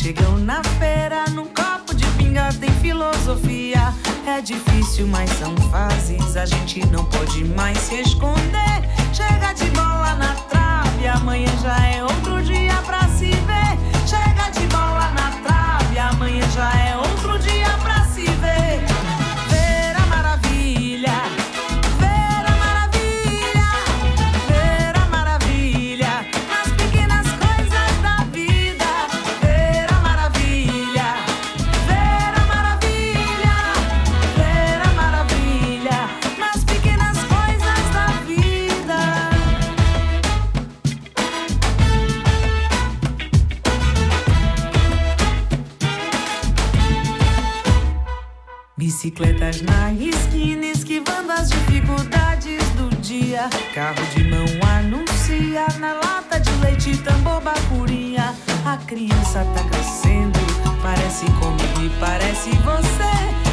chegam na feira, num copo de pinga tem filosofia. É difícil, mas são fases, a gente não pode mais se esconder. Chega de bola na trave, amanhã já é outro dia pra se ver. Chega de bola na trave, amanhã já é outro dia pra se ver. Ver a maravilha, ver a maravilha, ver a maravilha nas pequenas coisas da vida. Ver a maravilha, ver a maravilha, ver a maravilha nas pequenas coisas da vida. Bicicletas na esquina, esquivando as dificuldades do dia. Carro de mão anuncia, na lata de leite, tambor, bacurinha. A criança tá crescendo, parece comigo e parece você.